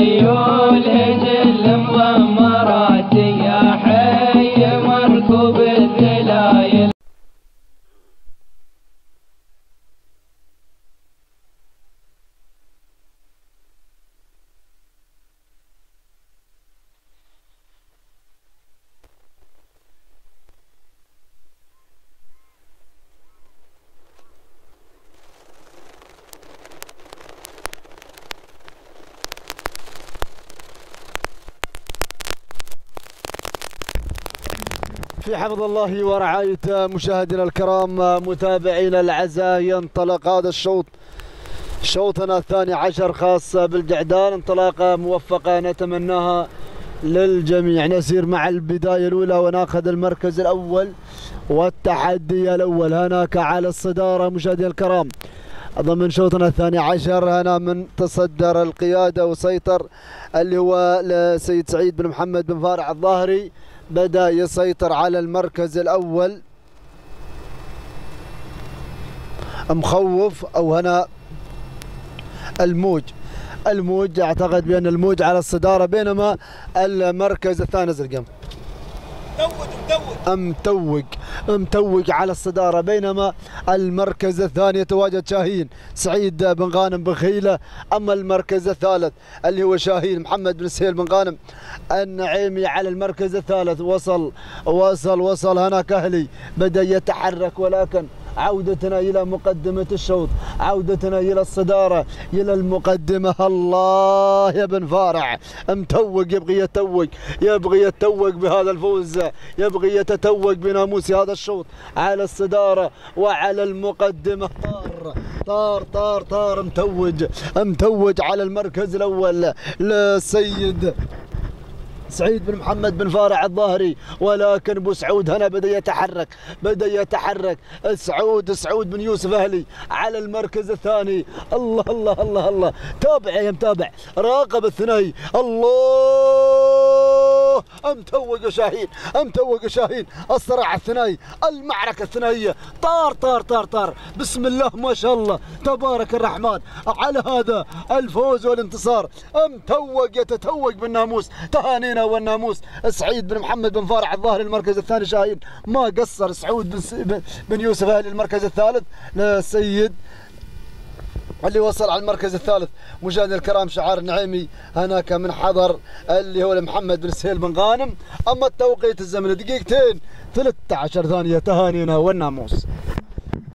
خيول هجل مضمرات يا حي مركوب الذلايل. في حفظ الله ورعايته مشاهدينا الكرام متابعينا الاعزاء، ينطلق هذا الشوط شوطنا الثاني عشر خاص بالجعدان، انطلاقه موفقه نتمناها للجميع. نسير مع البدايه الاولى وناخذ المركز الاول والتحدي الاول هناك على الصداره مشاهدينا الكرام ضمن شوطنا الثاني عشر. هنا من تصدر القياده وسيطر اللي هو السيد سعيد بن محمد بن فارع الظاهري، بدأ يسيطر على المركز الأول مخوف أو هنا الموج أعتقد بأن الموج على الصدارة، بينما المركز الثاني نزل جنب متوج على الصدارة، بينما المركز الثاني يتواجد شاهين سعيد بن غانم بن خيلة. أما المركز الثالث اللي هو شاهين محمد بن سهيل بن غانم النعيمي على المركز الثالث. وصل هناك أهلي بدأ يتحرك، ولكن عودتنا إلى مقدمة الشوط، عودتنا إلى الصدارة، إلى المقدمة. الله يا بن فارع متوج، يبغي يتوج بهذا الفوز، يبغي يتتوج بناموس هذا الشوط على الصدارة وعلى المقدمة. طار متوج على المركز الأول للسيد سعيد بن محمد بن فارع الظاهري، ولكن ابو سعود هنا بدا يتحرك سعود بن يوسف اهلي على المركز الثاني. الله تابع يا متابع، راقب الثنائي. الله متوج شاهين الصراع الثنائي، المعركه الثنائيه. طار بسم الله ما شاء الله تبارك الرحمن على هذا الفوز والانتصار. يتتوج بالناموس. تهانينا والناموس سعيد بن محمد بن فارع الظاهري المركز الثاني، شاهين ما قصر سعود بن يوسف اهلي المركز الثالث، للسيد اللي وصل على المركز الثالث مشاهدينا الكرام شعار النعيمي هناك من حضر اللي هو محمد بن سهيل بن غانم. اما التوقيت الزمني دقيقتين 13 ثانيه. تهانينا والناموس.